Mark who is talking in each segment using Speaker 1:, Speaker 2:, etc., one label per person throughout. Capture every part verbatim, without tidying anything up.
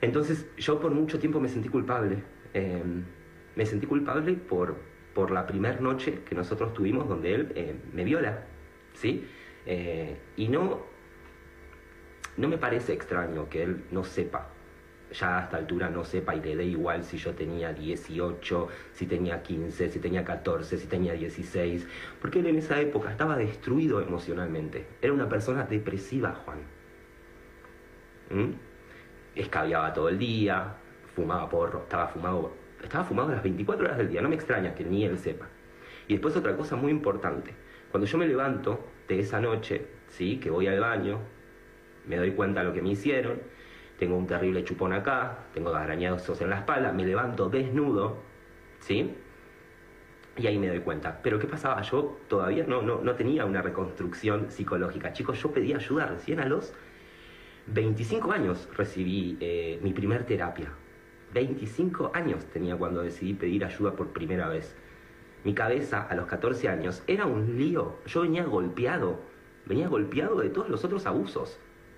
Speaker 1: Entonces yo por mucho tiempo me sentí culpable. Eh, me sentí culpable por, por la primera noche que nosotros tuvimos donde él eh, me viola, ¿sí? Eh, y no, no me parece extraño que él no sepa, ya a esta altura no sepa y le dé igual si yo tenía dieciocho, si tenía quince, si tenía catorce, si tenía dieciséis, porque él en esa época estaba destruido emocionalmente. Era una persona depresiva, Juan. ¿Mm? Escabiaba todo el día, fumaba porro, estaba fumado, estaba fumado las veinticuatro horas del día, no me extraña que ni él sepa. Y después otra cosa muy importante, cuando yo me levanto de esa noche, ¿sí? Que voy al baño, me doy cuenta de lo que me hicieron, tengo un terrible chupón acá, tengo arañazos en la espalda, me levanto desnudo, ¿sí? Y ahí me doy cuenta. Pero ¿qué pasaba? Yo todavía no, no, no tenía una reconstrucción psicológica. Chicos, yo pedí ayuda recién a los veinticinco años recibí eh, mi primer terapia. veinticinco años tenía cuando decidí pedir ayuda por primera vez. Mi cabeza a los catorce años era un lío. Yo venía golpeado, venía golpeado de todos los otros abusos.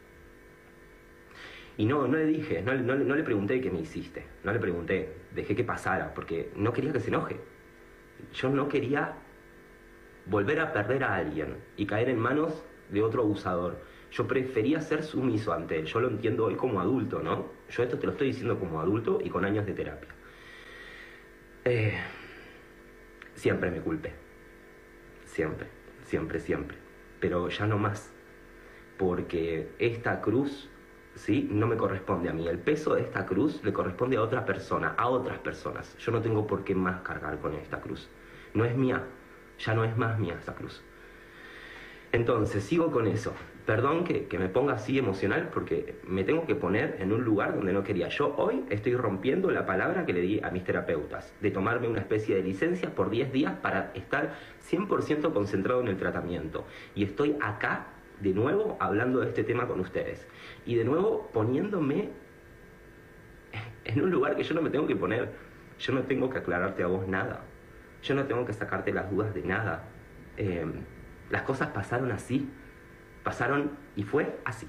Speaker 1: Y no, no le dije, no, no, no le pregunté qué me hiciste, no le pregunté, dejé que pasara, porque no quería que se enoje. Yo no quería volver a perder a alguien y caer en manos de otro abusador. Yo prefería ser sumiso ante él. Yo lo entiendo hoy como adulto, ¿no? Yo esto te lo estoy diciendo como adulto y con años de terapia. Eh, siempre me culpé. Siempre, siempre, siempre. Pero ya no más. Porque esta cruz, ¿sí? No me corresponde a mí. El peso de esta cruz le corresponde a otra persona, a otras personas. Yo no tengo por qué más cargar con esta cruz. No es mía. Ya no es más mía esta cruz. Entonces, sigo con eso. Perdón que, que me ponga así emocional porque me tengo que poner en un lugar donde no quería. Yo hoy estoy rompiendo la palabra que le di a mis terapeutas, de tomarme una especie de licencia por diez días para estar cien por ciento concentrado en el tratamiento. Y estoy acá, de nuevo, hablando de este tema con ustedes. Y de nuevo, poniéndome en un lugar que yo no me tengo que poner. Yo no tengo que aclararte a vos nada. Yo no tengo que sacarte las dudas de nada. Eh, las cosas pasaron así. Pasaron y fue así.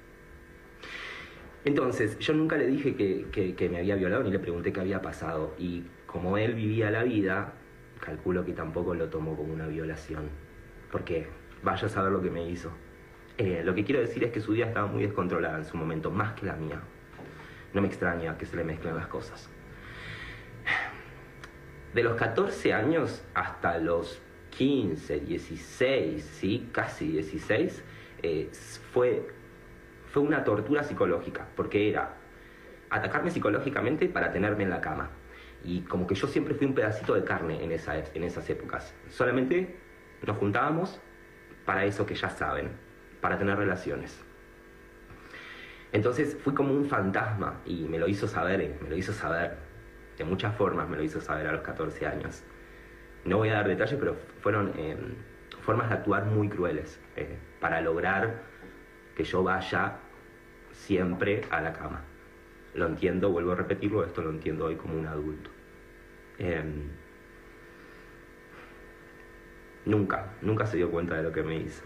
Speaker 1: Entonces, yo nunca le dije que, que, que me había violado ni le pregunté qué había pasado. Y como él vivía la vida, calculo que tampoco lo tomó como una violación. Porque vaya a saber lo que me hizo. Eh, lo que quiero decir es que su vida estaba muy descontrolada en su momento, más que la mía. No me extraña que se le mezclen las cosas. De los catorce años hasta los quince, dieciséis, ¿sí? Casi dieciséis, eh, fue, fue una tortura psicológica, porque era atacarme psicológicamente para tenerme en la cama. Y como que yo siempre fui un pedacito de carne en, esa, en esas épocas. Solamente nos juntábamos para eso que ya saben, para tener relaciones. Entonces fui como un fantasma y me lo hizo saber, me lo hizo saber. De muchas formas me lo hizo saber a los catorce años. No voy a dar detalles, pero fueron eh, formas de actuar muy crueles eh, para lograr que yo vaya siempre a la cama. Lo entiendo, vuelvo a repetirlo, esto lo entiendo hoy como un adulto. Eh, nunca, nunca se dio cuenta de lo que me hizo.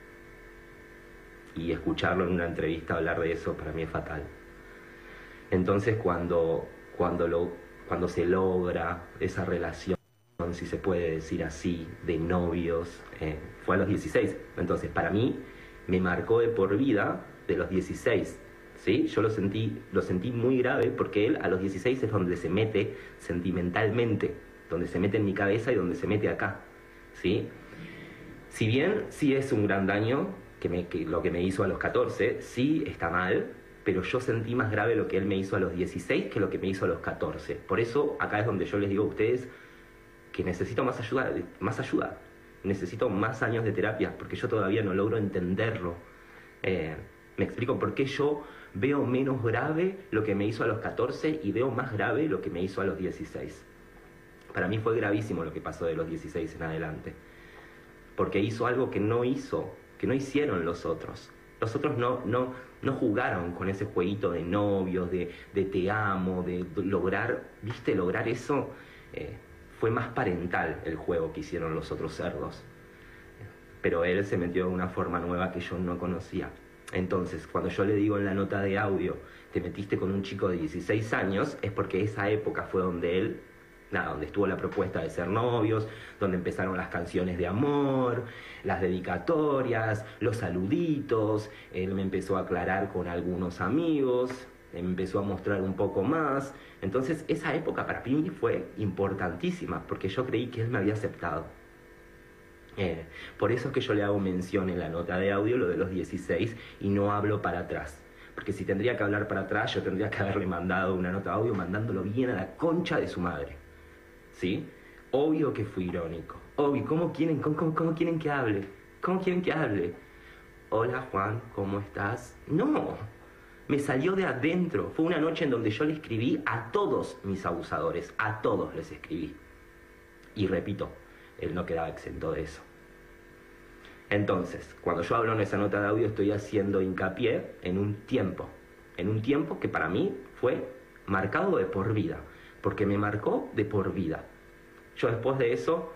Speaker 1: Y escucharlo en una entrevista hablar de eso para mí es fatal. Entonces cuando, cuando, lo, cuando se logra esa relación, si se puede decir así, de novios, eh, fue a los dieciséis. Entonces, para mí, me marcó de por vida de los dieciséis, ¿sí? Yo lo sentí, lo sentí muy grave porque él a los dieciséis es donde se mete sentimentalmente, donde se mete en mi cabeza y donde se mete acá, ¿sí? Si bien sí es un gran daño, que, me, que lo que me hizo a los catorce, sí está mal, pero yo sentí más grave lo que él me hizo a los dieciséis que lo que me hizo a los catorce. Por eso, acá es donde yo les digo a ustedes que necesito más ayuda, más ayuda, necesito más años de terapia, porque yo todavía no logro entenderlo. Eh, me explico por qué yo veo menos grave lo que me hizo a los catorce y veo más grave lo que me hizo a los dieciséis. Para mí fue gravísimo lo que pasó de los dieciséis en adelante, porque hizo algo que no hizo, que no hicieron los otros. Los otros no, no, no jugaron con ese jueguito de novios, de, de te amo, de lograr, ¿viste? Lograr eso. Eh, Fue más parental el juego que hicieron los otros cerdos. Pero él se metió de una forma nueva que yo no conocía. Entonces, cuando yo le digo en la nota de audio, te metiste con un chico de dieciséis años, es porque esa época fue donde él, nada, donde estuvo la propuesta de ser novios, donde empezaron las canciones de amor, las dedicatorias, los saluditos, él me empezó a aclarar con algunos amigos, empezó a mostrar un poco más. Entonces esa época para mí fue importantísima, porque yo creí que él me había aceptado. Eh, por eso es que yo le hago mención en la nota de audio lo de los dieciséis y no hablo para atrás. Porque si tendría que hablar para atrás, yo tendría que haberle mandado una nota de audio mandándolo bien a la concha de su madre. ¿Sí? Obvio que fui irónico. Obvio, ¿cómo quieren, cómo, cómo, cómo quieren que hable? ¿Cómo quieren que hable? Hola Juan, ¿cómo estás? No, me salió de adentro. Fue una noche en donde yo le escribí a todos mis abusadores, a todos les escribí. Y repito, él no quedaba exento de eso. Entonces, cuando yo hablo en esa nota de audio estoy haciendo hincapié en un tiempo, en un tiempo que para mí fue marcado de por vida, porque me marcó de por vida. Yo después de eso,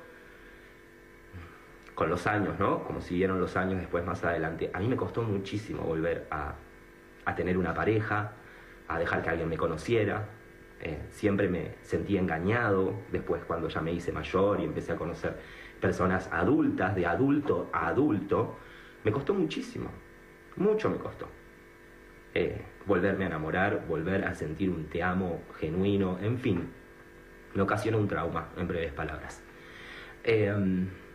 Speaker 1: con los años, ¿no? Como siguieron los años después más adelante, a mí me costó muchísimo volver a, a tener una pareja, a dejar que alguien me conociera. Eh, siempre me sentí engañado después cuando ya me hice mayor y empecé a conocer personas adultas, de adulto a adulto. Me costó muchísimo, mucho me costó. Eh, volverme a enamorar, volver a sentir un te amo genuino, en fin, me ocasionó un trauma, en breves palabras. Eh,